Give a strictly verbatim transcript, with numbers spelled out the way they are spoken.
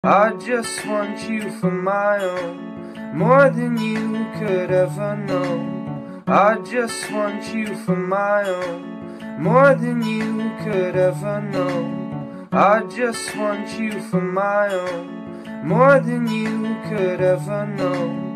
I just want you for my own, more than you could ever know. I just want you for my own, more than you could ever know. I just want you for my own, more than you could ever know.